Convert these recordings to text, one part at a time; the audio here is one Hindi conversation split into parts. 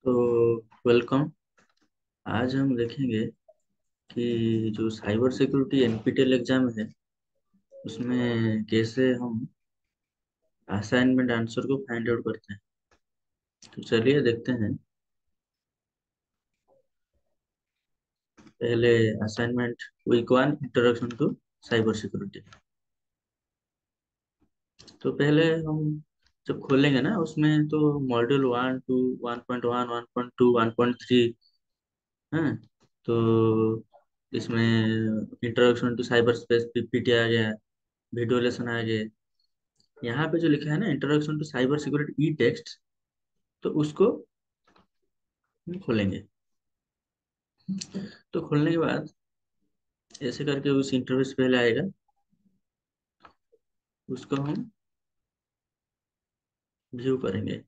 तो वेलकम। आज हम देखेंगे कि जो साइबर सिक्योरिटी एनपीटीईएल एग्जाम है उसमें कैसे हम असाइनमेंट आंसर को फाइंड आउट करते हैं। तो चलिए देखते हैं। पहले assignment week one introduction to cyber security. तो पहले हम जब खोलेंगे ना उसमें तो मॉड्यूल 1 2 1.1 1.2 1.3 है। तो इसमें introduction to cyber space PPT आ गया, वीडियो लेसन आ गया। यहाँ पे जो लिखा है ना introduction to cyber security e text, तो उसको हम खोलेंगे। तो खोलने के बाद ऐसे करके उस इंटरफेस पहले आएगा, उसको हम व्यू करेंगे।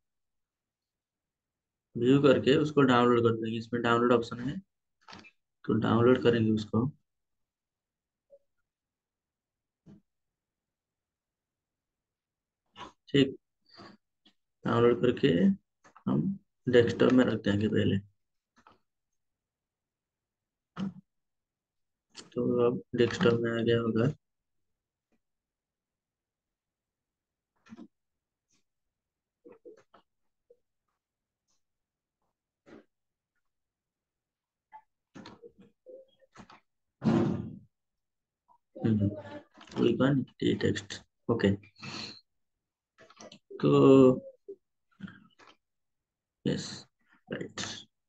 व्यू करके उसको डाउनलोड कर देंगे। इसमें डाउनलोड ऑप्शन है, तो डाउनलोड करेंगे उसको। ठीक, डाउनलोड करके हम डेस्कटॉप में रख देंगे पहले। तो अब डेस्कटॉप में आ गया होगा। कोई बात नहीं, टेक्स्ट ओके। तो यस, राइट।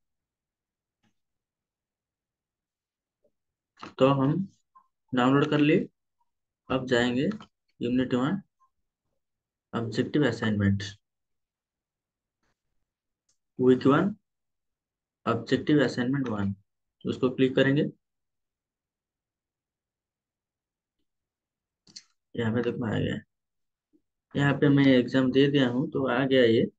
तो हम डाउनलोड कर लिए। अब जाएंगे unit 1 objective assignment, week 1 objective assignment 1। उसको क्लिक करेंगे। यहाँ पे देखो आ गया। यहाँ पे मैं एग्जाम दे दिया हूँ तो आ गया ये।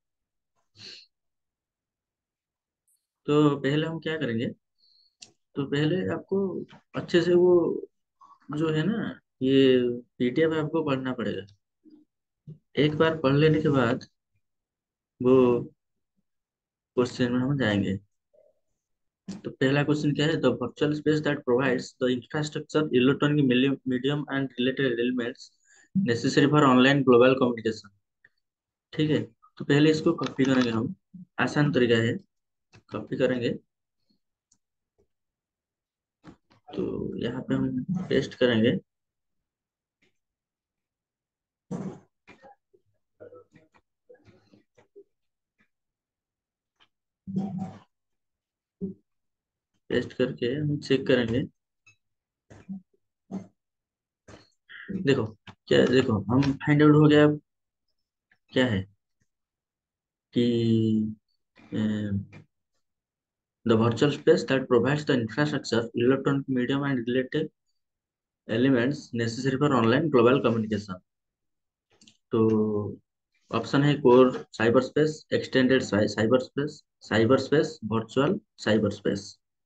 तो पहले हम क्या करेंगे, तो पहले आपको अच्छे से वो जो है ना, ये पीडीएफ आपको पढ़ना पड़ेगा। एक बार पढ़ लेने के बाद वो क्वेश्चन में हम जाएंगे। तो पहला क्वेश्चन क्या है, the virtual space that provides the infrastructure electronic medium and related elements necessary for online global communication. ठीक है, तो पहले इसको कॉपी करेंगे हम। आसान तरीका है, कॉपी करेंगे। तो यहाँ पे हम पेस्ट करेंगे। पेस्ट करके हम चेक करेंगे। देखो, क्या देखो हम फाइंड आउट हो गया। क्या है कि the virtual space that provides the infrastructure electronic medium and related elements necessary for online global communication. तो ऑप्शन है core cyber space, extended cyber space, cyber space, virtual cyber space.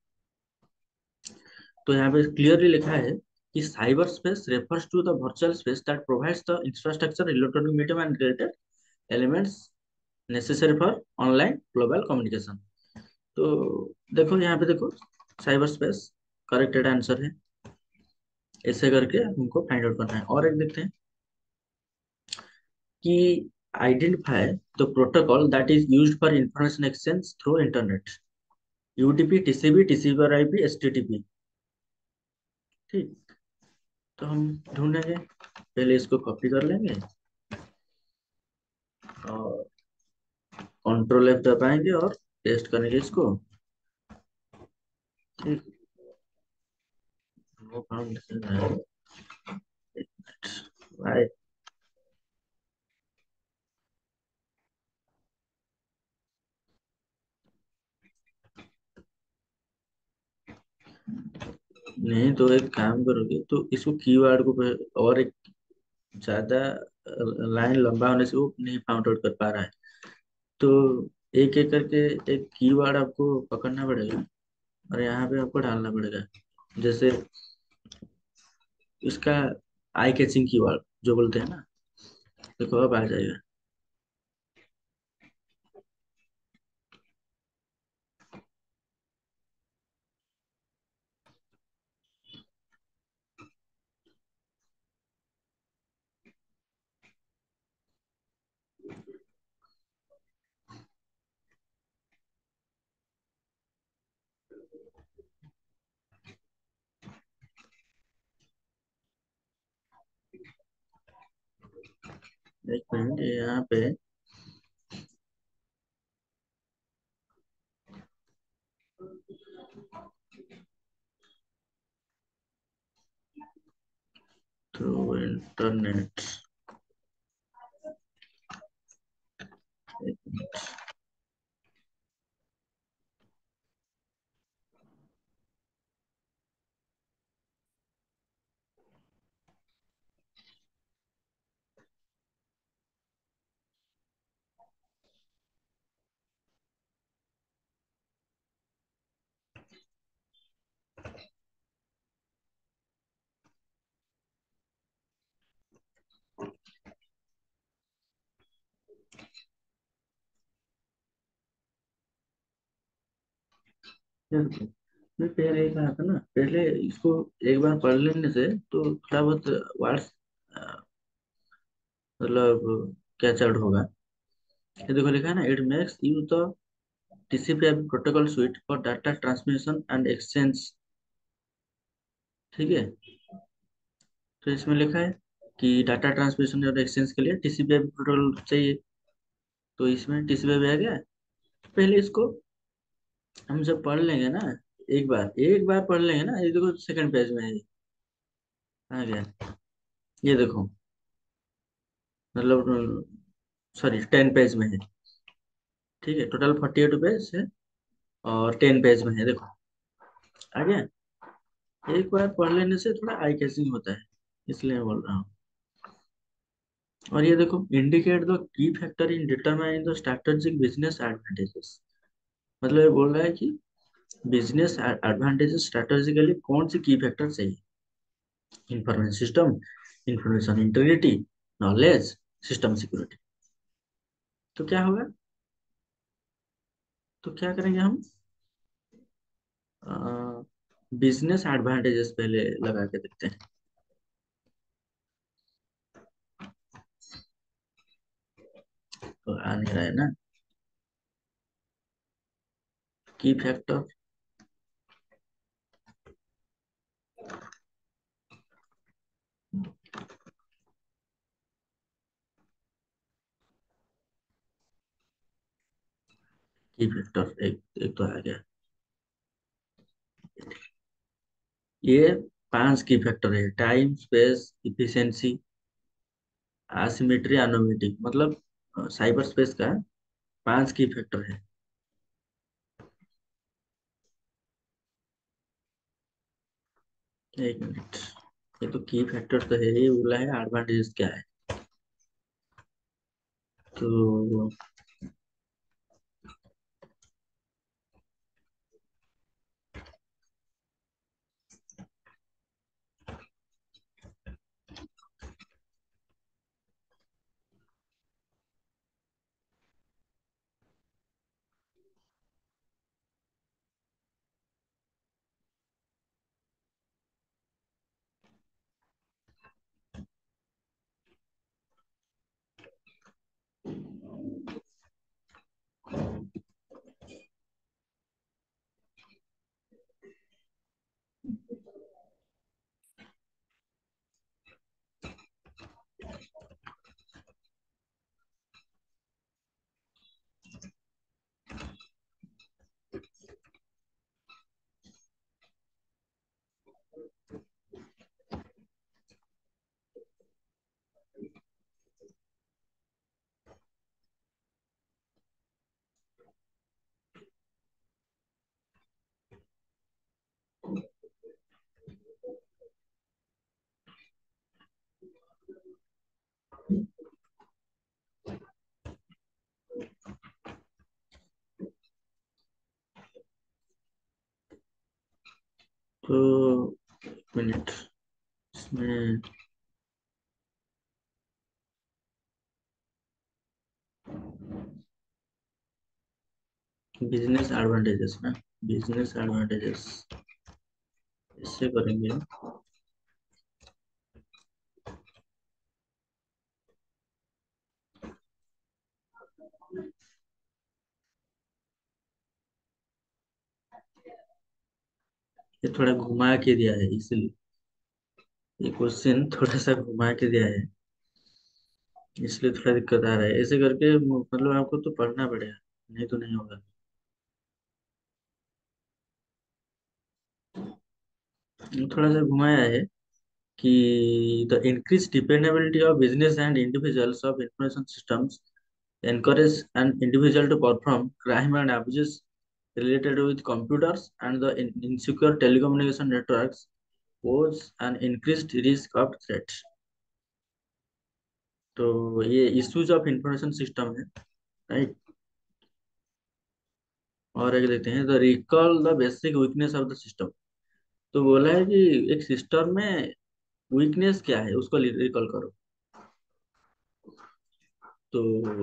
तो यहाँ पे क्लियरली लिखा है कि cyber space refers to the virtual space that provides the infrastructure electronic medium and related elements necessary for online global communication. तो देखो यहाँ पे देखो, साइबर स्पेस करेक्टेड आंसर है। ऐसे करके हमको फाइंड आउट करना है। और एक देखते हैं कि identify the protocol that is used for information exchange through internet. UDP, TCP, TCP और आईपी, एचटीटीपी। ठीक, तो हम ढूंढेंगे। पहले इसको कॉपी कर लेंगे और कंट्रोल एफ दबाएंगे और पेस्ट करेंगे इसको। ठीक, वो फाउंड भाई। नहीं तो एक काम करोगे तो इसको कीवर्ड को और एक ज्यादा लाइन लंबा होने से वो नहीं फाउंड आउट कर पा रहा है। तो एक एक करके एक कीवर्ड आपको पकड़ना पड़ेगा और यहाँ पे आपको डालना पड़ेगा। जैसे इसका आई कैचिंग कीवर्ड जो बोलते हैं ना, देखो अब आ जाएगा। एक मिनट यहाँ पे। Through internet. देखो, मैं पहले ही कहा था ना, पहले इसको एक बार पढ़ लेने से तो थोड़ा बहुत वर्ड्स मतलब कैच आउट होगा। ये देखो लिखा है ना, it makes use the TCP IP protocol suite for data transmission and exchange. ठीक है। तो इसमें लिखा है कि डाटा ट्रांसमिशन और एक्सचेंज के लिए टीसीपी/आईपी प्रोटोकॉल चाहिए। तो इसमें टीसीपी आ गया। पहले इसको हम जब पढ़ लेंगे ना, एक बार पढ़ लेंगे ना, ये देखो सेकंड पेज में है ये, आ गया। ये देखो, मतलब सॉरी 10 पेज में है। ठीक है, टोटल 48 पेज है और 10 पेज में है, देखो आ गया। एक बार पढ़ लेने से थोड़ा आई कैचिंग होता है, इसलिए मैं बोल रहा हूँ। और ये देखो, indicate the key factor in determining the strategic business advantages. मतलब ये बोल रहा है कि बिजनेस एडवांटेजेस स्ट्रैटेजिकली कौन सी की फैक्टर चाहिए। Information system, information integrity, knowledge, system security. तो क्या होगा, तो क्या करेंगे हम, बिजनेस एडवांटेजेस पहले लगा के देखते हैं। तो आ नहीं रहा है ना, की फैक्टर। की फैक्टर एक एक तो आ गया। ये 5 की फैक्टर है, time, space, efficiency, asymmetry, anonymity, मतलब साइबर स्पेस का 5 की फैक्टर है। एक मिनट, ये तो की फैक्टर तो है, ये बोला है एडवांटेजेस क्या है। तो तो एक मिनट, इसमें बिजनेस एडवांटेजेस ना, बिजनेस एडवांटेजेस इससे करेंगे। ये थोड़ा घुमा के दिया है इसलिए, ये क्वेश्चन थोड़ा सा घुमा के दिया है, इसलिए थोड़ा दिक्कत आ रहा है। ऐसे करके मतलब आपको तो पढ़ना पड़ेगा, नहीं तो नहीं होगा। थोड़ा सा घुमाया है कि the increased dependability of business and individuals of information systems encourage an individual to perform crime and abuses related with computers, and the insecure telecommunication networks pose an increased risk of threats। तो ये issues ऑफ इंफॉर्मेशन सिस्टम है, राइट। और एक देखते हैं the recall the basic weakness of the system. तो बोला है कि एक सिस्टम में वीकनेस क्या है उसको रिकॉल करो। तो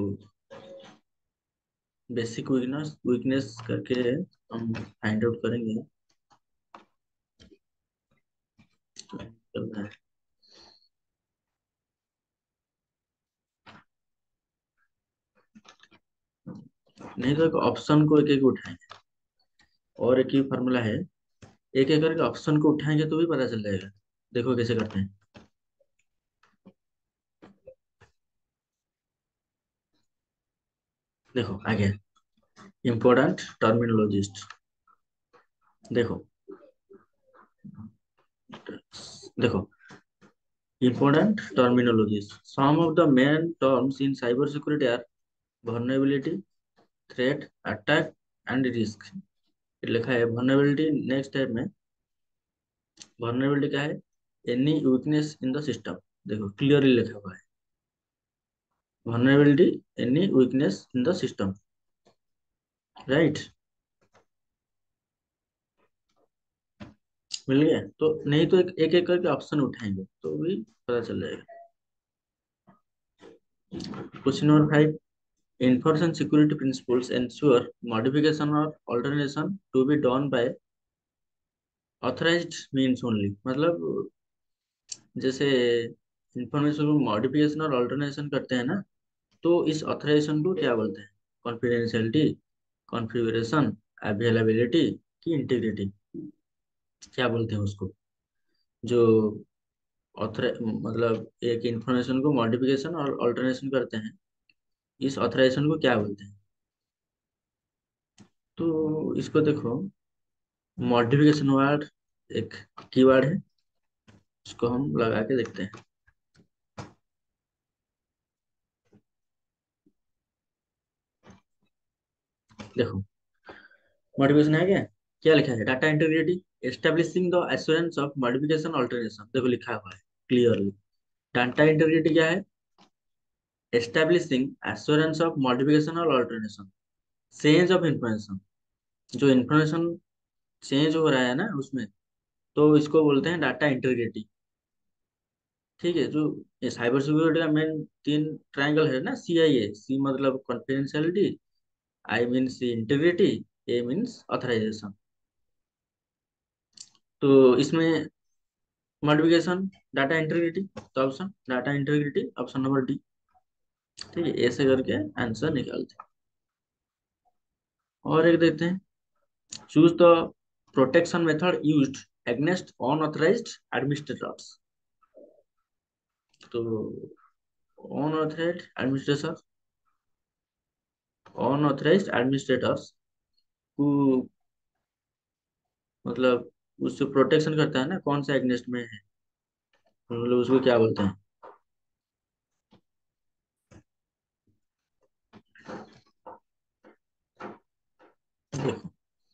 बेसिक वीकनेस वीकनेस करके हम फाइंड आउट करेंगे। करना है, नहीं तो एक ऑप्शन को एक एक उठाएंगे, और एक ही फार्मूला है, एक एक करके ऑप्शन को उठाएंगे तो भी पता चल जाएगा। देखो कैसे करते हैं। देखो आगे, इम्पोर्टेंट टर्मिनोलॉजिस्ट। देखो देखो important terminologies, some of the main terms in cyber security are vulnerability, threat, attack and risk. लिखा है vulnerability, नेक्स्ट टाइप में vulnerability क्या है, any weakness in the system. देखो क्लियरली लिखा हुआ है, vulnerability any weakness in the system, right. मिल गया। तो नहीं तो एक एक करके ऑप्शन उठाएंगे तो भी पता चल जाएगा। Question number 5, information security principles ensure modification और alternation to be done by authorised means only. मतलब जैसे इंफॉर्मेशन को मॉडिफिकेशन और ऑल्टरनेशन करते हैं ना, तो इस ऑथराइजेशन को क्या बोलते हैं, कॉन्फिडेंशियलिटी, कॉन्फ़िगरेशन, अवेलेबिलिटी की इंटीग्रिटी, क्या बोलते हैं उसको, जो ऑथर मतलब एक इंफॉर्मेशन को मॉडिफिकेशन और ऑल्टरनेशन करते हैं, इस ऑथराइजेशन को क्या बोलते हैं। तो इसको देखो, मॉडिफिकेशन वर्ड एक कीवर्ड है, इसको हम लगा के देखते हैं। देखो मॉडिफिकेशन है क्या, क्या लिखा है, data integrity, establishing the assurance of modification alternation. देखो लिखा हुआ है क्लियरली, डाटा इंटीग्रिटी क्या है, एस्टेब्लिशिंग एश्योरेंस ऑफ मॉडिफिकेशन और ऑल्टरनेशन, चेंज ऑफ इंफॉर्मेशन, जो इंफॉर्मेशन चेंज हो रहा है ना उसमें, तो इसको बोलते हैं डाटा इंटीग्रिटी। ठीक है, जो ये साइबर सिक्योरिटी का मेन तीन ट्रायंगल है ना, CIA, सी मतलब confidentiality, I means integrity, A means authorisation. तो इसमें मॉडिफिकेशन, डाटा इंटीग्रिटी, तो option data integrity, option number D. ठीक है, ऐसे करके आंसर निकालते हैं। और एक देखते हैं, choose the protection method used against unauthorised administrators. तो अनऑथराइज्ड एडमिनिस्ट्रेटर, अनऑथराइज्ड एडमिनिस्ट्रेटर्स को मतलब उससे प्रोटेक्शन करता है ना, कौन सा एगनेस्ट में है, मतलब उसको क्या बोलते हैं। देखो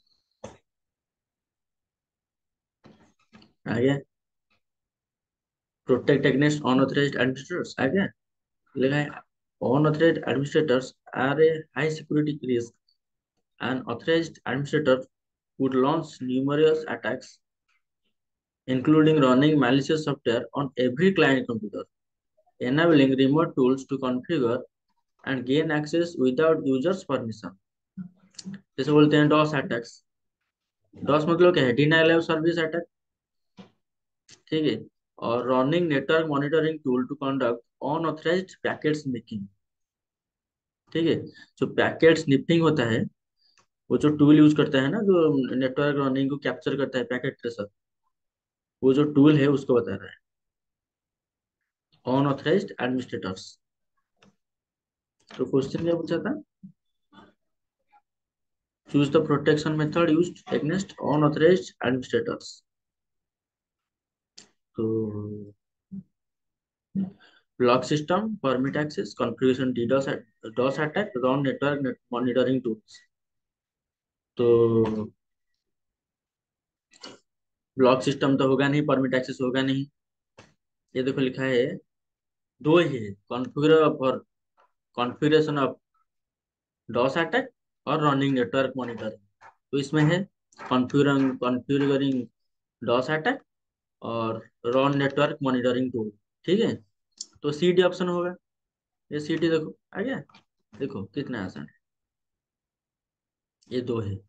आगे, प्रोटेक्ट अगेंस्ट अनऑथराइज्ड एडमिनिस्ट्रेटर्स आगे लिखा है, unauthorised administrators are a high security risk, an authorised administrator would launch numerous attacks including running malicious software on every client computer, enabling remote tools to configure and gain access without users permission। जैसे बोलते हैं डॉस अटैक्स। डॉस मतलब क्या है, डिनाइल ऑफ सर्विस अटैक। ठीक है, और running network monitoring tool to conduct unauthorised packet sniffing. ठीक है, जो पैकेट स्निफिंग होता है, वो जो टूल यूज करता है ना, जो नेटवर्क रनिंग को कैप्चर करता है, पैकेट ट्रेसर, वो जो टूल है उसको बता रहा है। Unauthorised administrators. तो क्वेश्चन क्या पूछा था? Choose the protection method used against unauthorised administrators. तो block system, permit access, configuration, DDoS, DoS attack, run network monitoring tools. तो ब्लॉक सिस्टम तो होगा नहीं, परमिट एक्सेस होगा नहीं। ये देखो लिखा है, दो ही है, configure for configuration of DoS attack और रनिंग नेटवर्क मॉनिटरिंग। तो इसमें है कॉन्फ़िगरिंग कॉन्फ़िगरिंग डॉस अटैक और रॉन नेटवर्क मॉनिटरिंग टूल। ठीक है, तो सी डी ऑप्शन होगा। ये सी डी देखो आ गया। देखो कितना आसान है, ये दो है,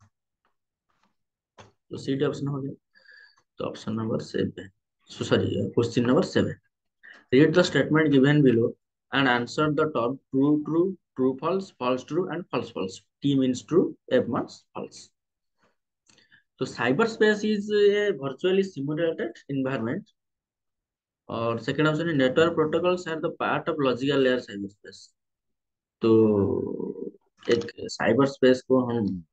तो सी डी ऑप्शन हो गया। तो option number 7, sorry, question number 7, read the statement given below and answer the term true true, true false, false true and false false. T means true, F means false. तो cyber space is a virtually simulated environment, और सेकंड ऑप्शन है network protocols are the part of logical layer cyber space. तो एक साइबर स्पेस को हम